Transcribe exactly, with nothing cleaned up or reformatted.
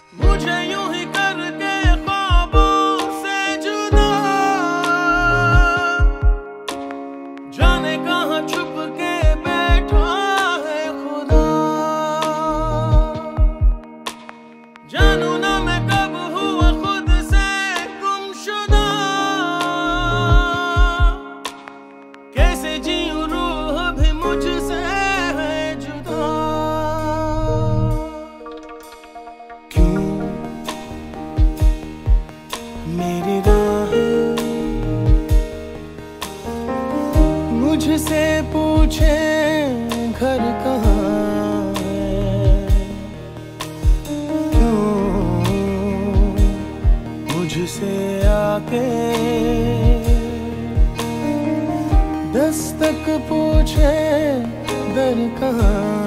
मुझे यूं ही करके ख्वाबों से जुदा, जाने कहाँ छुप के बैठा है खुदा। जानू ना मैं कब हुआ खुद से गुमशुदा, कैसे जीऊं रूह भी मुझसे है जुदा। क्यों मेरी राहें मुझसे पूछे घर कहाँ है, क्यों मुझसे आके दस्तक पूछे दर कहाँ